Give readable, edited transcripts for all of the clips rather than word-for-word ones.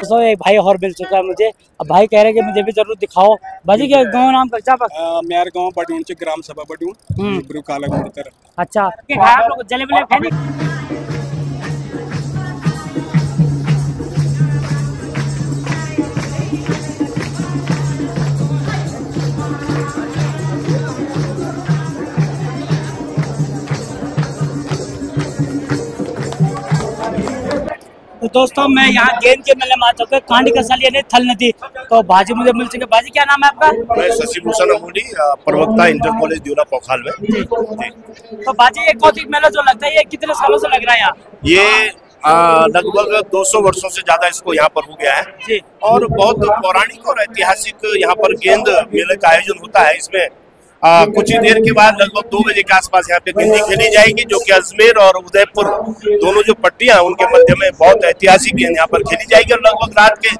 परसों एक भाई और मिल चुका है मुझे। अब भाई कह रहे कि मुझे भी जरूर दिखाओ। बाजी क्या गाँव नाम कच्चा पर मेरे गाँव बटून च ग्राम सभा बटून ब्रू काला गुड़ तर। अच्छा आप लोग जलेबी खाने तो दोस्तों मैं यहाँ गेंद के मेले में आ चुका कांडी कसल यानी थल नदी। तो बाजी मुझे मिल चुके। बाजी क्या नाम है आपका? मैं शशि भूषण अमूली, प्रवक्ता इंटर कॉलेज दियोला पौखाल में। जी। तो बाजी ये कौतिक मेला जो लगता है ये कितने सालों से लग रहा है यहाँ? ये लगभग 200 वर्षों से ज्यादा इसको यहाँ पर हो गया है जी। और बहुत पौराणिक और ऐतिहासिक यहाँ पर गेंद मेले का आयोजन होता है। इसमें कुछ ही देर के बाद लगभग 2 बजे के आसपास यहाँ पे गेंदी खेली जाएगी, जो कि अजमेर और उदयपुर दोनों जो पट्टियां उनके मध्य में बहुत ऐतिहासिक गेंद यहाँ पर खेली जाएगी और लगभग रात के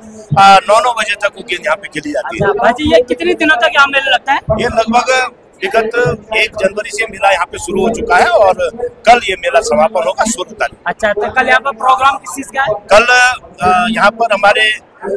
9 बजे तक वो गेंद यहाँ पे खेली जाती है। भाजी ये कितने दिनों तक यहाँ मेला लगता है? ये लगभग विगत 1 जनवरी से मेला यहाँ पे शुरू हो चुका है और कल ये मेला समापन होगा 16 तारीख। अच्छा, तो कल यहाँ पर प्रोग्राम किस चीज का है? कल यहाँ पर हमारे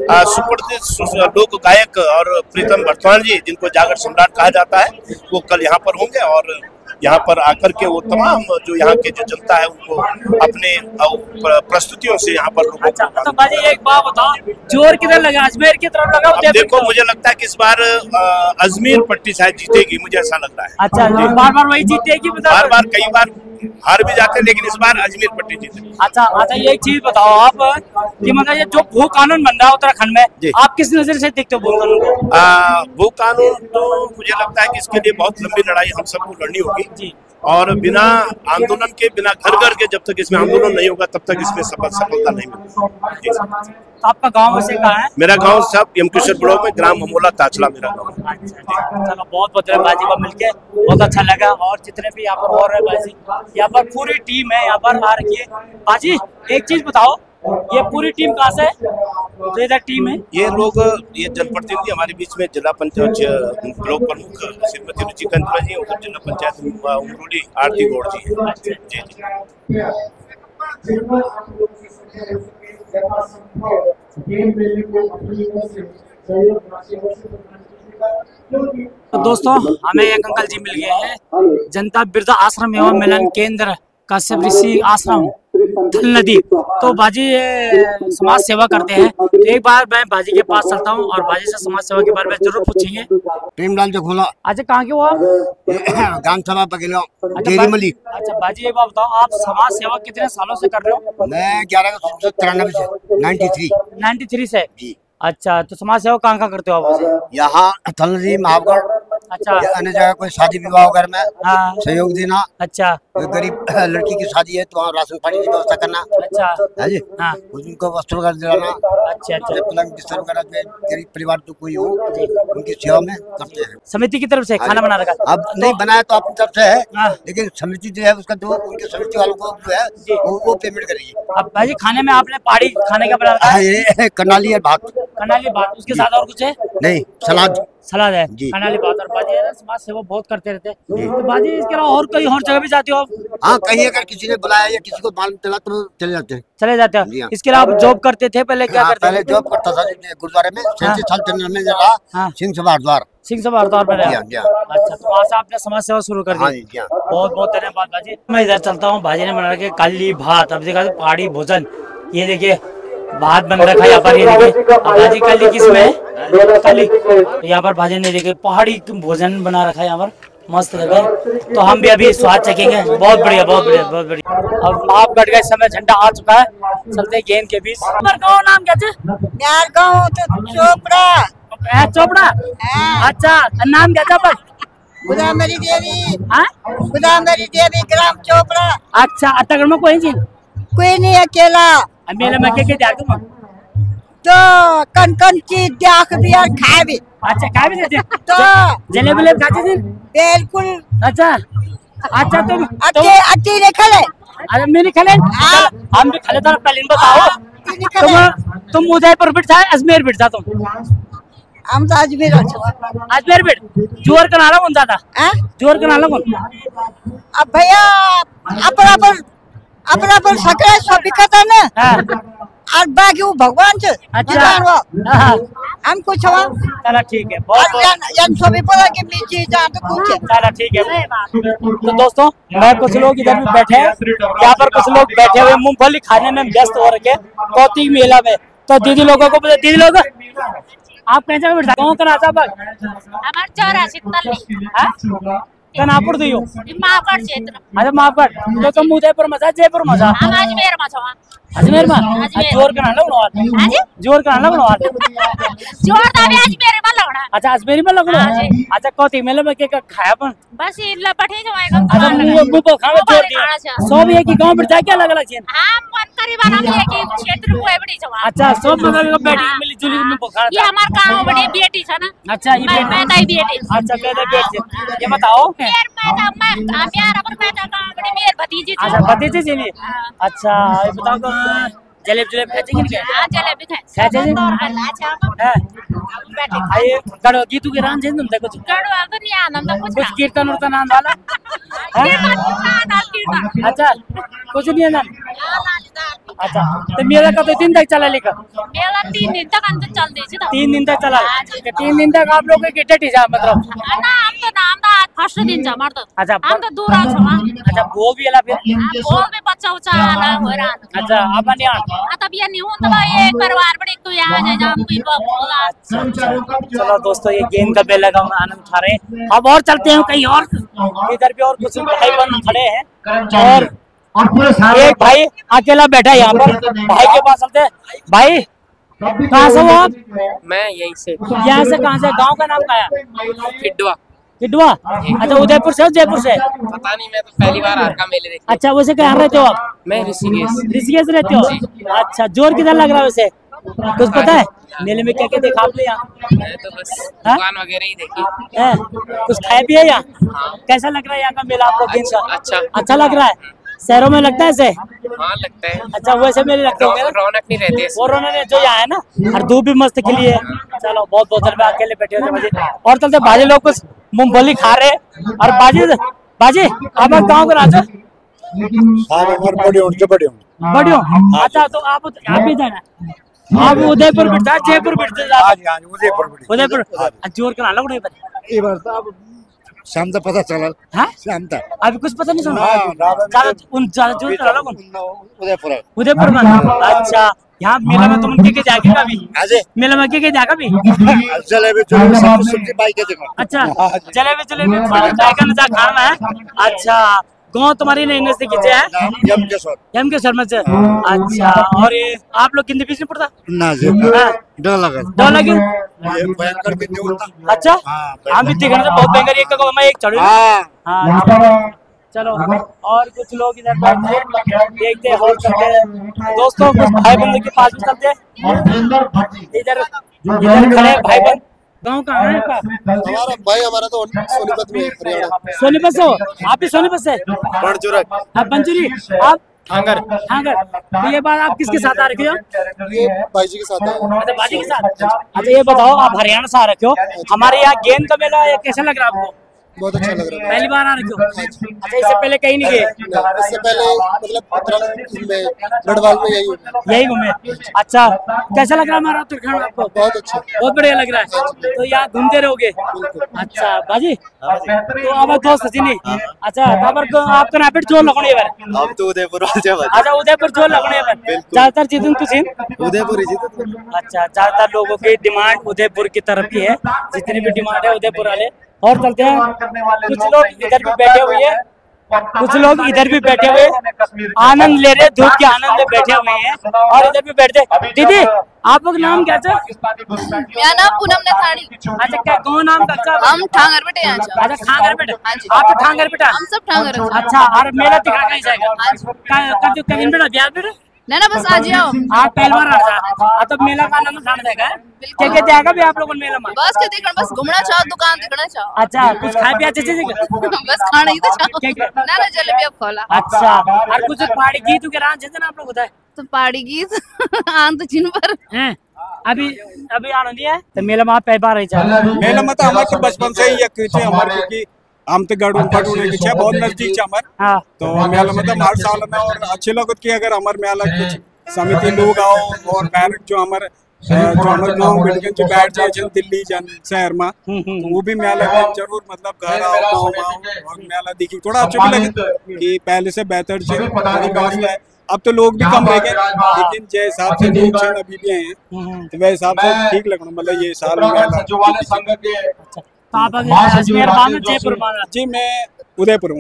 सुप्रसिद्ध लोक गायक और प्रीतम बर्तमान जी, जिनको जागर सम्राट कहा जाता है, वो कल यहाँ पर होंगे और यहाँ पर आकर के वो तमाम जो यहाँ के जो जनता है उनको अपने प्रस्तुतियों से यहाँ पर लोगों अच्छा, तो भाई एक बात बताओ, जोर किधर लगा? अजमेर की तरफ लगा? देखो मुझे लगता है कि इस बार अजमेर पट्टी शायद जीतेगी, मुझे ऐसा लग रहा है। अच्छा, बार बार वही जीतेगी? बार बार कई बार हार भी जाते हैं, लेकिन इस बार अजमेर पट्टी जीतेगी। अच्छा, ये एक चीज बताओ आप कि मतलब ये जो भू कानून बन रहा है उत्तराखंड में, आप किस नजर से देखते हो भू कानून को? भू कानून तो मुझे लगता है कि इसके लिए बहुत लंबी लड़ाई हम सबको लड़नी होगी जी। और बिना आंदोलन के, बिना घर घर के जब तक इसमें आंदोलन नहीं होगा तब तक इसमें सफलता नहीं मिलेगी। तो आपका गांव वैसे कहाँ है? मेरा गांव सब यमकेश्वर ब्लॉक में ग्राम अमोला ताचला मेरा गांव। चलो बहुत बहुत बाजी को मिलके बहुत अच्छा लगा। और जितने भी यहाँ पर और है बाजी, यहाँ पर पूरी टीम है यहाँ पर आ रखी है। बाजी एक चीज बताओ, ये पूरी टीम कहाँ से है? जो इधर टीम है ये लोग, ये जनप्रतिनिधि हमारे बीच में जिला पंचायत ब्लॉक प्रमुख श्रीमती रुचिकांत जी, उधर जिला पंचायत उमरोली आरती गौड़ जी है। जी जी। तो दोस्तों हमें एक अंकल जी मिल गए हैं, जनता वृद्धा आश्रम एवं मिलन केंद्र कश्यप ऋषि आश्रम थल नदी। तो बाजी समाज सेवा करते हैं। तो एक बार मैं बाजी के पास चलता हूँ और बाजी से समाज सेवा के बारे में जरूर पूछेंगे। प्रेमलाल जखोला। अच्छा, कहाँ के हो आप? ग्राम सभा बघेला। अच्छा बाजी एक बात बताओ, आप समाज सेवा कितने सालों से कर रहे हो? मैं 1193 से 93 से जी। अच्छा, तो समाज सेवा कहाँ करते हो आप? यहाँ थल नदी, महावगढ़। अच्छा, अन्य जगह कोई शादी विवाह वगैरह में सहयोग देना। अच्छा, गरीब लड़की की शादी है तो वहाँ राशन पानी की व्यवस्था करना। अच्छा है जी। हाँ, उनको वस्त्र वगैरह दिलाना। अच्छा, पलंग बिस्तर वगैरह गरीब परिवार जो कोई हो उनकी सेवा में करते हैं। समिति की तरफ से खाना बना रखा? अब नहीं बनाया तो अपनी तरफ से है, लेकिन समिति जो है उसका जो उनके समिति वालों को जो है वो पेमेंट करेगी। अब भाई खाने में आपने पहाड़ी खाने का बना रखा है? करनाली और भात। करनाली भात, उसके साथ और कुछ है? नहीं, सलाद है जी। करनाली भात और बाजी समाज सेवा बहुत करते रहते हैं। तो बाजी इसके अलावा और कहीं और जगह भी जाते हो आप? हाँ, कहीं अगर किसी ने बुलाया या किसी को मालूम चला तो चले जाते हैं। इसके अलावा आप जॉब करते थे पहले? क्या करते? पहले जॉब करता था गुरुद्वारे में, 37 साल जनरल मैनेजर रहा सिंह सभा हरिद्वार। सिंह सभा हरिद्वार में रहा। अच्छा, तो वहाँ से आपने समाज सेवा शुरू कर दी। बहुत बहुत धन्यवाद बाजी। मैं इधर चलता हूँ। बाजी ने बना रखे काली भात। अब देखा पहाड़ी भोजन, ये देखिए भात बन रखा है यहाँ पर। ये देखिए भाजी काली किसमें है? काली। यहाँ पर भाजी ने देखिए पहाड़ी भोजन बना रखा है यहाँ पर, मस्त लगे। तो हम भी अभी स्वाद चखेंगे। बहुत बढ़िया, बहुत बढ़िया, बहुत बढ़िया। अब आप गढ़ का समय झंडा आ चुका है, चलते गेंद के बीच। नाम क्या है? चोपड़ा। चोपड़ा? अच्छा, नाम क्या था? गुदामरी देवी। गुदामरी देवी, ग्राम चोपड़ा। अच्छा, अतगढ़ में कोई नहीं, अकेला मेले में के जाके तो कन चीज देख भी और खाए भी। अच्छा, खाए भी देते तो जलेबी खाते थे? बिल्कुल। अच्छा अच्छा, तुम अटी नहीं खले? अरे मेरी खले हम भी खले। तो पहले बताओ, तुम उदयपुर बिठा अजमेर बिठा? तुम हम तो अजमेर बिठ। जोर का नाला कौन था? जोर का नाला कौन? अब भैया अपना पर सकरा सब बिकता ना। आज बाकी वो भगवान से अच्छा। हाँ। हम कुछ हुआ चलो ठीक है, बहुत बहुत सभी बोला कि नीचे जा तो कुछ चलो ठीक है। तो दोस्तों मैं कुछ लोग इधर भी बैठे हैं, यहाँ पर कुछ लोग बैठे हुए मूंगफली खाने में व्यस्त हो रखे कौतिक मेला में। तो दीदी लोगों को दीदी लोग आप कहीं जगह बैठा गाँव का राजा बाग हमार चौरा शीतल कनापुर दियो मापगढ़ क्षेत्र अच्छा मापगढ़ तो तुम उदयपुर में जा जयपुर में जा हम अजमेर में छवा अजमेर में अजमेर। जोर का ना लगनो हां जी जोर का ना लगनो जोर दावे अजमेर में लगना अच्छा अजमेरी में लगनो हाँ जी। अच्छा कौती मेले में के खाया अपन बस ये लपटे जाएगा अच्छा मुंह को खावे जोर दिया सब एक ही गांव में जाके अलग अलग चीज हम मन करीबन हम एक ही क्षेत्र को बड़ी छवा अच्छा सब मगर बेटी मिली जुली में बुखार ये हमार गांव बड़ी बेटी है ना अच्छा ये मैं दाई बेटी अच्छा कहते बेटी ये बताओ मेर मैं मेरा पर मैं गांव बड़ी मेर भतीजी थी अच्छा भतीजी जी ने अच्छा ये बताओ तो जलेब जलेब खाते कि नहीं हां जलेबी खाते जी अच्छा है आए कड़ो गीतू के रान जिन कुछ कड़ो अगर नहीं आनंद कुछ कीर्तन उर्तन आन वाला अच्छा कुछ नहीं है अच्छा तो मेला का तो 3 दिन तक चला लेकर मेला 3 दिन तक अंदर चल दी 3 दिन तक चला 3 दिन तक आप लोग के टेटी जा मतलब ना हम तो नाम दा फर्स्ट दिन जा मर तो अच्छा हम तो दूर आ छवा अच्छा वो भी वाला फिर बोल में बच्चा उच्चा आला हो रहा अच्छा आप नहीं आ तब ये नहीं होता भाई एक परिवार बड़े तो यहाँ जाए जाम कोई बोला चलो दोस्तों ये गेंद का बेला का आनंद उठा रहे हैं। अब और चलते हैं कहीं और इधर भी और कुछ भाई बंद खड़े हैं और एक भाई अकेला बैठा है यहाँ पर भाई के पास चलते हैं। भाई कहाँ से हो आप? मैं यहीं से यहाँ से कहाँ से गांव का नाम क्या है? खिड्डवा किडवा अच्छा उदयपुर से जयपुर से पता नहीं मैं तो पहली बार आरका मेले देख अच्छा वैसे कहाँ रहते हो आप? मैं ऋषिकेश ऋषिकेश रहते हो अच्छा जोर किधर लग रहा है वैसे कुछ पता है मेले में क्या क्या देखा आपने यहाँ? मैं तो बस दुकान वगैरह ही देखी है कुछ खाया पिया यहाँ? कैसा लग रहा है यहाँ का मेला आपको दिन का? अच्छा लग रहा है शहरों में लगता है ऐसे? हाँ लगता है अच्छा वैसे मेले लगते होंगे ना रौनक नहीं रहती है वो रौनक जो यहाँ है ना और धूप भी मस्त खिली है। चलो बहुत बहुत धन्यवाद अकेले बैठे होते मजे और चलते बाजी लोग कुछ मूंगफली खा रहे हैं और बाजी बाजी आप गाँव के राजा बढ़ियो अच्छा तो आप भी जाना आप उदयपुर बिठता जयपुर बिठते उदयपुर जोर करा लो नहीं शाम तक पता चला हाँ शाम तक अभी कुछ पता नहीं सुना ज्यादा जोर करा लो उदयपुर उदयपुर में अच्छा यहाँ मेला में तुम के जाके कभी मेला में के जाएगा भी जलेबी सब्जी बाई के देखो अच्छा जलेबी जलेबी जाएगा ना खाना है अच्छा गाँव तुम्हारी नहीं से खींचे है एम के शर्मा से अच्छा और ये आप लोग कितने पीछे पड़ता ना जी डर लगे भयंकर कितने होता अच्छा हम भी देखने से बहुत भयंकर एक मैं एक चढ़ू हाँ चलो और कुछ लोग इधर बैठे हैं देखते हैं और चलते हैं दोस्तों कुछ भाई बंधु के पास भी चलते हैं इधर इधर खड़े भाई बंधु गाँव कहाँ है आपका? हमारा भाई हमारा तो सोनीपत में हरियाणा सोनीपत से हो आप भी सोनीपत से पंचुरी आप ठांगर तो ये बात आप किसके साथ आ रखे हो? ये भाई जी के साथ है अच्छा बाजी के साथ अच्छा ये बताओ आप हरियाणा से आ रखे हो हमारे यहाँ गेंद का मेला कैसा लग रहा है आपको? बहुत अच्छा लग रहा है पहली बार आ रखे हो अच्छा इससे पहले कहीं नहीं गए? इससे पहले मतलब उत्तराखंड में गढ़वाल में यही घूमे अच्छा कैसा लग रहा है हमारा उत्तराखंड आपको? बहुत अच्छा बहुत बढ़िया लग रहा है तो यहाँ घूमते रहोगे अच्छा बाजी तो अब दोस्त जी नहीं अच्छा आपका ना फिर जोर लगने हम तो उदयपुर अच्छा उदयपुर जोर लगने ज्यादातर जीतूं तुझे उदयपुर ही जीत अच्छा ज्यादातर लोगों की डिमांड उदयपुर की तरफ की है जितनी भी डिमांड है उदयपुर वाले और चलते हैं कुछ लोग इधर भी बैठे हुए हैं कुछ लोग इधर भी बैठे हुए आनंद ले रहे धूप के आनंद में बैठे हुए हैं और इधर भी बैठते दीदी आप लोग नाम क्या था? मेरा नाम पूनम नथाड़ी अच्छा क्या कौन नाम का? हम ठांगर बेटे यहाँ अच्छा ठांगर बेटा आप तो ठांगर बेटा हम सब ठांगर अच्छा और मेला दिखा कहीं जाएगा कहीं बेटा ब्याह बेटा ना बस आज ही आओ आप पहली बार आ तो मेला का आनंद उठाने देगा क्या क्या जाएगा भी आप लोगों ने मेला में बस के देखना बस घूमना चाहो दुकान देखना चाहो अच्छा कुछ खाए पिया अच्छे से बस खाना ही तो चाहो ना जलेबी अब खोला अच्छा और कुछ पहाड़ी गीत के रान जैसे ना आप लोग बताए तो पहाड़ी गीत आन तो जिन पर हैं अभी आनंद है तो मेला में आप पहली बार मेला में तो हमारे तो बचपन से ही एक हमारे क्योंकि हम तो गढ़ पटूने की बहुत नजदीक है हमारे तो मेला में तो हर साल में और अच्छे लोग की अगर हमारे मेला कुछ समिति लोग आओ और बैरक जो हमारे गाँव बिल्डिंग जो बैठ जाए जन दिल्ली जन शहर में तो वो भी मेला में जरूर मतलब घर आओ गाँव आओ और मेला देखी थोड़ा अच्छा भी लगे कि पहले से बेहतर से व्यवस्था है। अब तो लोग भी कम रह गए लेकिन जय हिसाब से लोग अभी भी हैं तो वह हिसाब से ठीक लगना मतलब ये साल जी मैं उदयपुर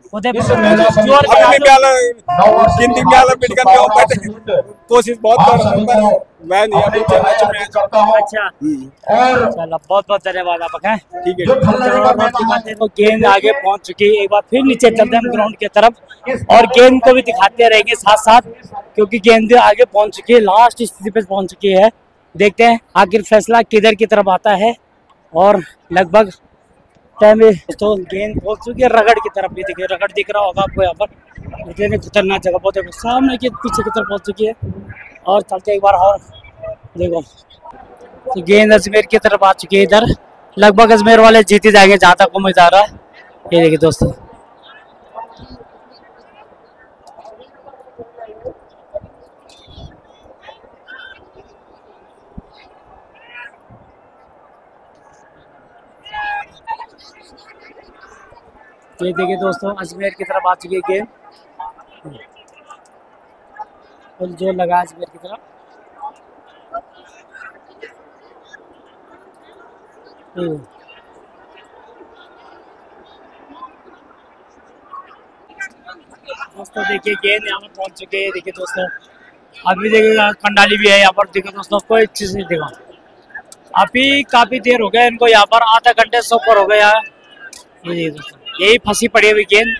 कोशिश बहुत कर रहा हूँ वह नहीं अभी अच्छा चलो बहुत बहुत धन्यवाद आपका। ठीक है तो गेंद आगे पहुंच चुकी है, एक बार फिर नीचे चलते हैं ग्राउंड की तरफ और गेंद को भी दिखाते रहेंगे साथ साथ क्योंकि गेंद आगे पहुंच चुकी है, लास्ट स्थिति पे पहुंच चुकी है। देखते हैं आखिर फैसला किधर की तरफ आता है और लगभग टाइम तो गेंद पहुंच चुकी है रगड़ की तरफ। भी देखिए रगड़ दिख रहा होगा आपको यहाँ पर, इतनी खतरनाक जगह बहुत है, सामने की पीछे की तरफ पहुंच चुकी है। और चलते एक बार और देखो तो गेंद अजमेर की तरफ आ चुकी है, इधर लगभग अजमेर वाले जीत ही जाएंगे जहाँ तक उम्मीद आ रहा है। ये देखिए दोस्तों ये देखिए दोस्तों अजमेर की तरफ आ चुकी है गेंद और जो लगा अजमेर की तरफ। दोस्तों देखिए गेंद यहाँ पर पहुंच चुके हैं। देखिए दोस्तों अभी देखिए कंडाली भी है यहाँ पर। देखिए दोस्तों कोई चीज नहीं देखा, अभी काफी देर हो गया इनको यहाँ पर, आधा घंटे से ऊपर हो गया। ये दोस्तों यही फंसी पड़ी हुई गेंद।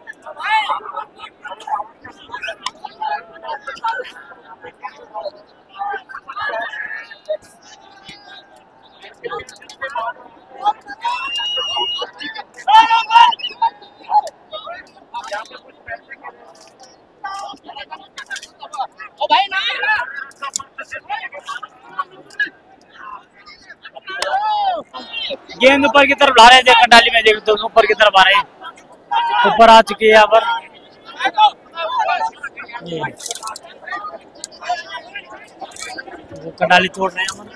गेंद ऊपर की तरफ ला रहे थे कंडाली में, देखो तो ऊपर की तरफ आ रहे हैं, ऊपर आ चुकी है यहाँ पर। कंडाली छोड़ रहे हैं हम।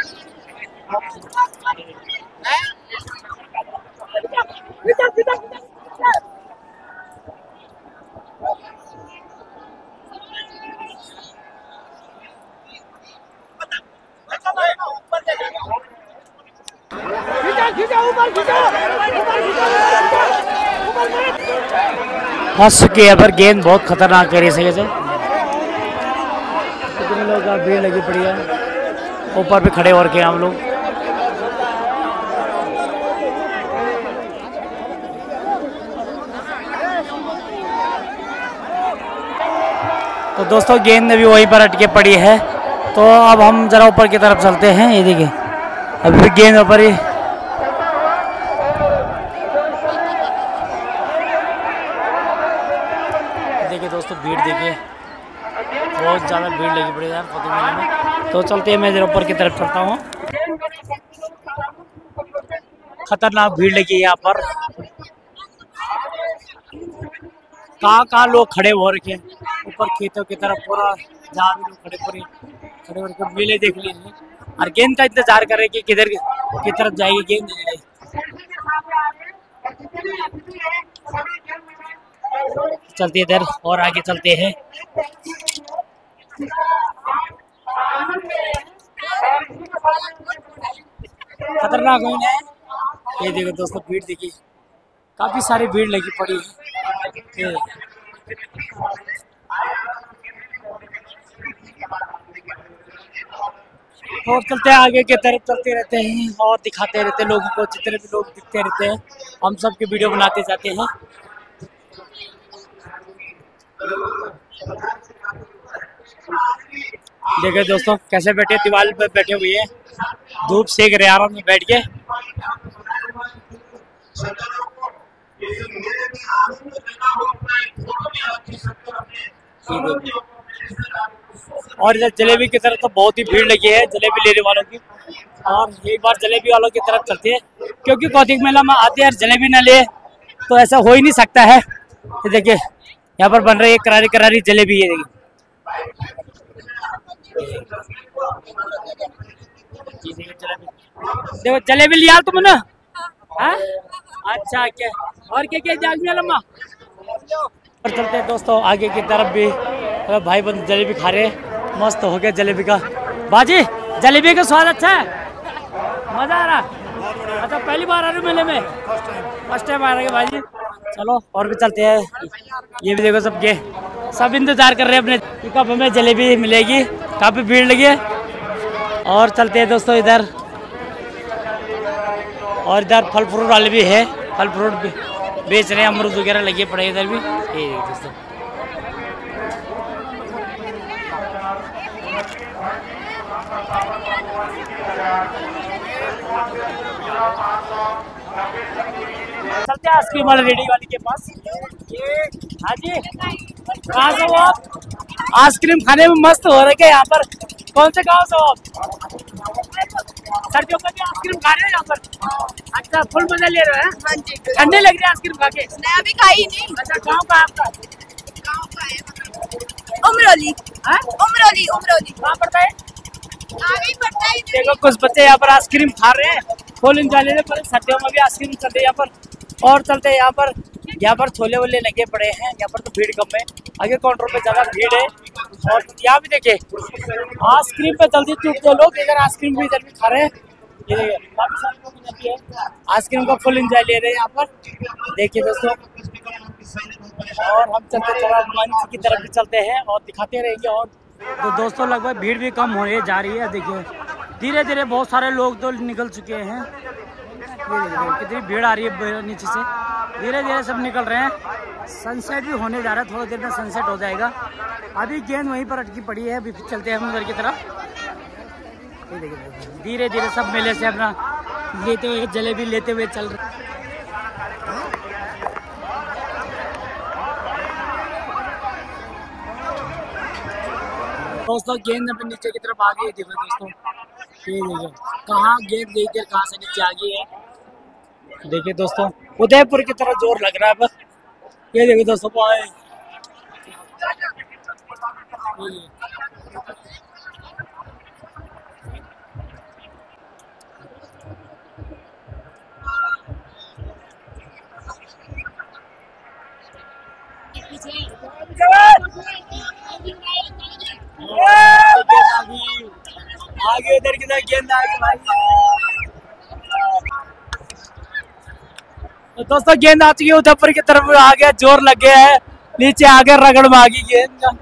फंस चुकी है पर गेंद बहुत खतरनाक तरीके से कितने लोग का भीड़ लगी पड़ी है, ऊपर पे खड़े हो रखे हैं हम लोग। तो दोस्तों गेंद भी वहीं पर अटके पड़ी है, तो अब हम जरा ऊपर की तरफ चलते हैं। ये देखिए अभी भी गेंद ऊपर ही देखिए दोस्तों भीड़ देखिए बहुत ज़्यादा भीड़ लगी पड़ी यार फतेह मेले में। तो चलते हैं, मैं जरा ऊपर की तरफ चलता हूँ। खतरनाक भीड़ लगी है यहाँ पर, कहाँ लोग खड़े हो रखे हैं ऊपर खेतों की तरफ, पूरा जहाँ भी लोग खड़े हो रखे मेले देख लीजिए और गेंद का इंतजार कर रहे कि किधर की तरफ जाएगी गेंद। चलते इधर और आगे चलते हैं। खतरनाक होने ये देखो दोस्तों भीड़ देखिए, काफी सारी भीड़ लगी पड़ी है। और चलते हैं आगे की तरफ, चलते रहते हैं और दिखाते रहते हैं लोगों को, जितने भी लोग दिखते रहते हैं हम सब की वीडियो बनाते जाते हैं। देखिए दोस्तों कैसे बैठे, दीवार पर बैठे हुए हैं, धूप सेक रहे आराम में बैठ के। और इधर जलेबी की तरफ तो बहुत ही भीड़ लगी है जलेबी लेने वालों की। और एक बार जलेबी वालों की तरफ चलते हैं क्योंकि कौतिक मेला में आते हैं जलेबी ना ले तो ऐसा हो ही नहीं सकता है। ये देखिए यहाँ पर बन रही है करारी करारी जलेबी। ये देखिए देखो जलेबी लिया तुमने? हाँ? अच्छा क्या और क्या जाग लम्मा। और चलते हैं दोस्तों आगे की तरफ भी। भाई बंद जलेबी खा रहे हैं, मस्त हो गया जलेबी का। बाजी जलेबी का स्वाद अच्छा है, मजा आ रहा। अच्छा पहली बार आ रहे हो मेले में? फर्स्ट टाइम आ रहे हैं बाजी। चलो और भी चलते हैं। ये भी देखो सबके सब इंतजार कर रहे हैं अपने कब हमें जलेबी मिलेगी, काफी भीड़ लगी है। और चलते हैं दोस्तों इधर, और इधर फल फ्रूट वाले भी है, फल फ्रूट भी बेच रहे हैं, अमरूद वगैरह लगे पड़े इधर भी। ये दोस्तों चलते हैं आइसक्रीम वाले रेडी वाली के पास। हाँ जी कहाँ से हो आप? आइसक्रीम खाने में मस्त हो रहे क्या यहाँ पर? कौन से गाँव से हो आप? सर्दियों का भी आइसक्रीम खा रहे हो यहाँ पर? अच्छा फुल मजा ले रहे हैं? हाँ जी। ठंडी लग रही है आइसक्रीम खा के? मैं अभी खाई नहीं। अच्छा गाँव का आपका? गाँव का है उमरोली। उमरोली उमरोली कहाँ पड़ता है? आगे ही पड़ता है। देखो कुछ बच्चे यहाँ पर आइसक्रीम खा रहे हैं, फुल इंजॉय ले रहे हैं। सर्दियों में भी आइसक्रीम चल रही है यहाँ पर। और चलते हैं यहाँ पर छोले वोले लगे पड़े हैं। यहाँ पर तो भीड़ कम है, आगे काउंटर पे ज्यादा भीड़ है। और यहाँ भी देखिए आइसक्रीम पे जल्दी टूटते लोग, इधर आइसक्रीम भी इधर भी खा रहे हैं। ये देखिए काफी सारे लोग इधर भी है, आइसक्रीम का फुल एंजॉय ले रहे हैं यहाँ पर। देखिए दोस्तों और हम चलते थोड़ा मंच की तरफ भी चलते हैं और दिखाते रहेंगे। और तो दोस्तों लगभग भीड़ भी कम होने जा रही है। देखिए धीरे धीरे बहुत सारे लोग तो निकल चुके हैं। ये देखिए कितनी भीड़ आ रही है नीचे से, धीरे धीरे सब निकल रहे हैं। सनसेट भी होने जा रहा है, थोड़ी देर में सनसेट हो जाएगा। अभी गेंद वहीं पर अटकी पड़ी है, अभी चलते हैं हम उधर की तरफ। ये देखिए धीरे धीरे सब मेले से अपना लेते हुए जलेबी लेते हुए चल रहे। दोस्तों गेंद अपने नीचे की तरफ आ गई। देखो दोस्तों ये देखिए कहाँ गेंद देखकर कहाँ से नीचे आ गई है। देखिए दोस्तों उदयपुर की तरफ जोर लग रहा है बस। ये देखिए दोस्तों आगे उधर की तरफ गेंद आ गई भाई। तो दोस्तों गेंद आ चुकी है उदयपुर की तरफ, आ गया जोर लग गया है, नीचे आगे रगड़ में आ गई गेंद का।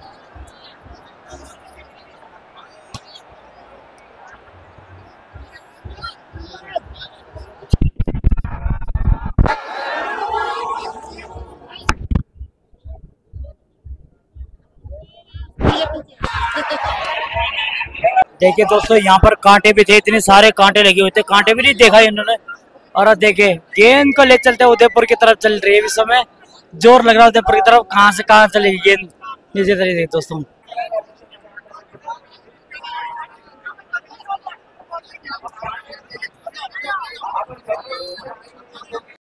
देखिए दोस्तों यहाँ पर कांटे भी थे, इतने सारे कांटे लगे हुए थे, कांटे भी नहीं देखा इन्होंने। और अब देखिए गेंद को ले चलते उदयपुर की तरफ चल रही है इस समय, जोर लग रहा है उदयपुर की तरफ। कहाँ से कहाँ चलेगी गेंद नीचे चली। दोस्तों